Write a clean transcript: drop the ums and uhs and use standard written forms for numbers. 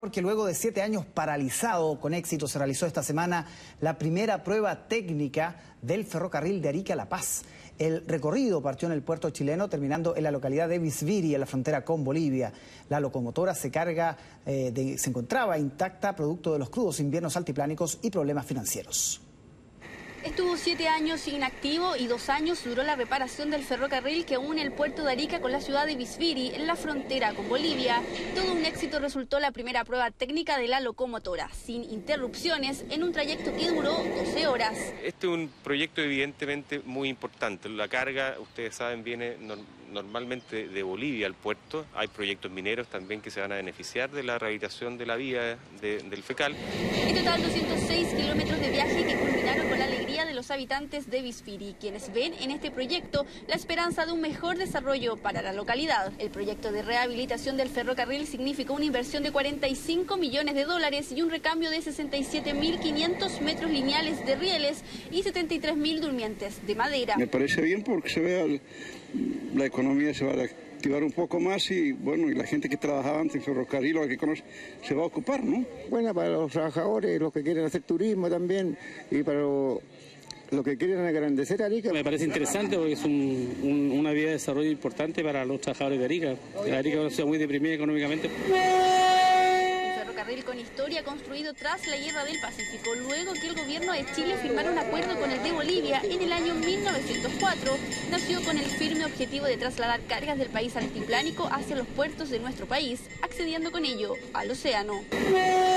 Porque luego de 7 años paralizado, con éxito se realizó esta semana la primera prueba técnica del ferrocarril de Arica a La Paz. El recorrido partió en el puerto chileno, terminando en la localidad de Visviri, en la frontera con Bolivia. La locomotora se encontraba intacta, producto de los crudos inviernos altiplánicos y problemas financieros. Estuvo 7 años inactivo y 2 años duró la reparación del ferrocarril que une el puerto de Arica con la ciudad de Visviri, en la frontera con Bolivia. Todo un éxito resultó la primera prueba técnica de la locomotora, sin interrupciones, en un trayecto que duró 12 horas. Este es un proyecto evidentemente muy importante. La carga, ustedes saben, viene normalmente de Bolivia al puerto. Hay proyectos mineros también que se van a beneficiar de la rehabilitación de la vía del Fecal. En total, 206 kilómetros de viaje que culminaron con la alegría de los habitantes de Visviri, quienes ven en este proyecto la esperanza de un mejor desarrollo para la localidad. El proyecto de rehabilitación del ferrocarril significó una inversión de 45 millones de dólares y un recambio de 67.500 metros lineales de rieles y 73.000 durmientes de madera. Me parece bien porque se vea la economía se va a activar un poco más y bueno, y la gente que trabajaba antes en ferrocarril o que conoce se va a ocupar, ¿no? Bueno, para los trabajadores, los que quieren hacer turismo también y para los que quieren engrandecer Arica. Me parece interesante porque es una vía de desarrollo importante para los trabajadores de Arica. Arica es una ciudad muy deprimida económicamente. Ferrocarril con historia construido tras la Guerra del Pacífico, luego que el gobierno de Chile firmara un acuerdo con el de Bolivia en el año 1904, nació con el firme objetivo de trasladar cargas del país altiplánico hacia los puertos de nuestro país, accediendo con ello al océano.